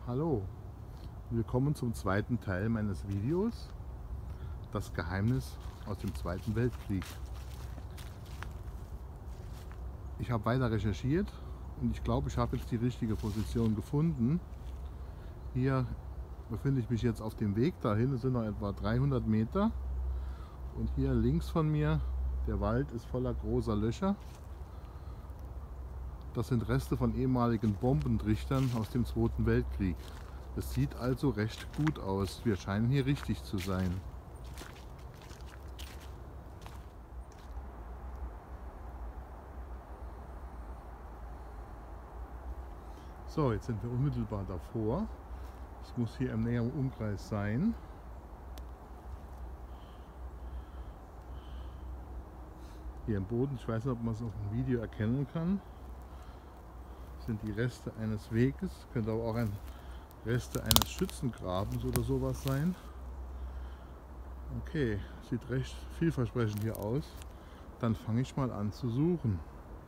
Hallo, willkommen zum zweiten Teil meines Videos, das Geheimnis aus dem Zweiten Weltkrieg. Ich habe weiter recherchiert und ich glaube, ich habe jetzt die richtige Position gefunden. Hier befinde ich mich jetzt auf dem Weg dahin, es sind noch etwa 300 Meter und hier links von mir, der Wald ist voller großer Löcher. Das sind Reste von ehemaligen Bombentrichtern aus dem Zweiten Weltkrieg. Es sieht also recht gut aus. Wir scheinen hier richtig zu sein. So, jetzt sind wir unmittelbar davor. Es muss hier im näheren Umkreis sein. Hier im Boden, ich weiß nicht, ob man es auf dem Video erkennen kann, sind die Reste eines Weges, könnte aber auch Reste eines Schützengrabens oder sowas sein. Okay, sieht recht vielversprechend hier aus. Dann fange ich mal an zu suchen.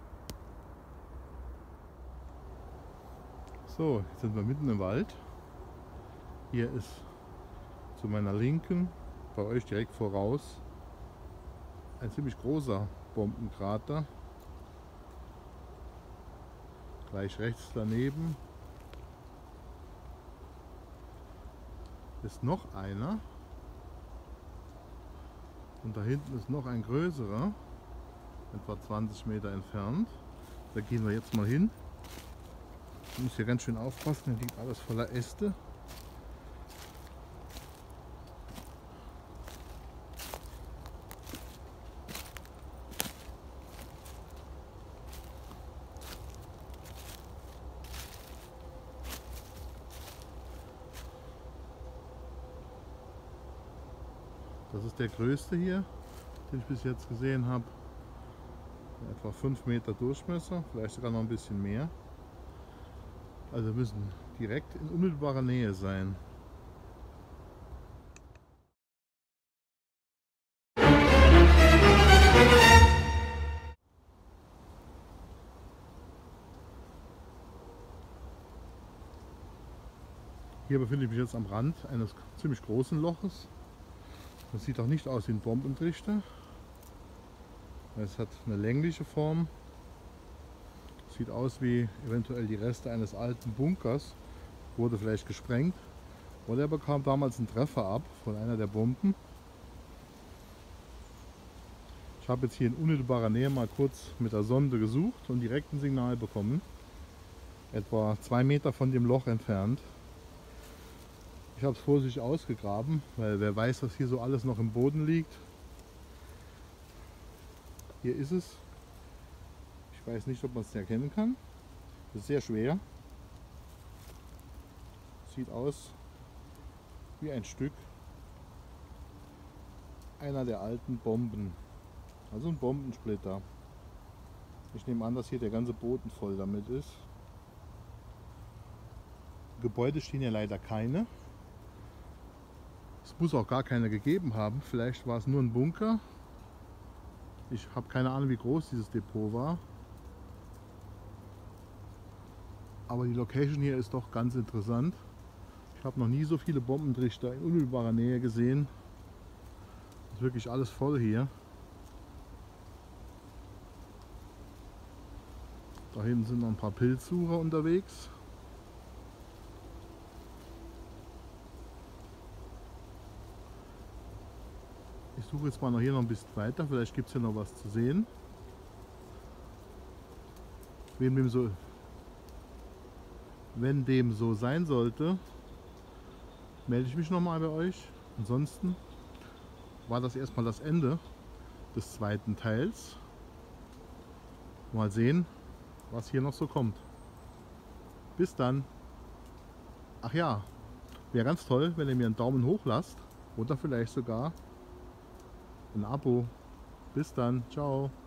So, jetzt sind wir mitten im Wald. Hier ist zu meiner Linken, bei euch direkt voraus, ein ziemlich großer Bombenkrater. Gleich rechts daneben ist noch einer und da hinten ist noch ein größerer, etwa 20 Meter entfernt. Da gehen wir jetzt mal hin. Ich muss hier ganz schön aufpassen, hier liegt alles voller Äste. Das ist der größte hier, den ich bis jetzt gesehen habe. Etwa 5 Meter Durchmesser, vielleicht sogar noch ein bisschen mehr. Also wir müssen direkt in unmittelbarer Nähe sein. Hier befinde ich mich jetzt am Rand eines ziemlich großen Loches. Das sieht auch nicht aus wie ein Bombentrichter. Es hat eine längliche Form. Sieht aus wie eventuell die Reste eines alten Bunkers. Wurde vielleicht gesprengt. Oder er bekam damals einen Treffer ab von einer der Bomben. Ich habe jetzt hier in unmittelbarer Nähe mal kurz mit der Sonde gesucht und direkt ein Signal bekommen. Etwa 2 Meter von dem Loch entfernt. Ich habe es vorsichtig ausgegraben, weil wer weiß, was hier so alles noch im Boden liegt. Hier ist es. Ich weiß nicht, ob man es erkennen kann. Das ist sehr schwer. Sieht aus wie ein Stück einer der alten Bomben. Also ein Bombensplitter. Ich nehme an, dass hier der ganze Boden voll damit ist. Gebäude stehen ja leider keine. Es muss auch gar keine gegeben haben. Vielleicht war es nur ein Bunker. Ich habe keine Ahnung, wie groß dieses Depot war. Aber die Location hier ist doch ganz interessant. Ich habe noch nie so viele Bombentrichter in unmittelbarer Nähe gesehen. Ist wirklich alles voll hier. Da hinten sind noch ein paar Pilzsucher unterwegs. Ich suche jetzt mal noch hier noch ein bisschen weiter, vielleicht gibt es hier noch was zu sehen. Wenn dem so sein sollte, melde ich mich nochmal bei euch. Ansonsten war das erstmal das Ende des zweiten Teils. Mal sehen, was hier noch so kommt. Bis dann. Ach ja, wäre ganz toll, wenn ihr mir einen Daumen hoch lasst oder vielleicht sogar ein Abo. Bis dann. Ciao.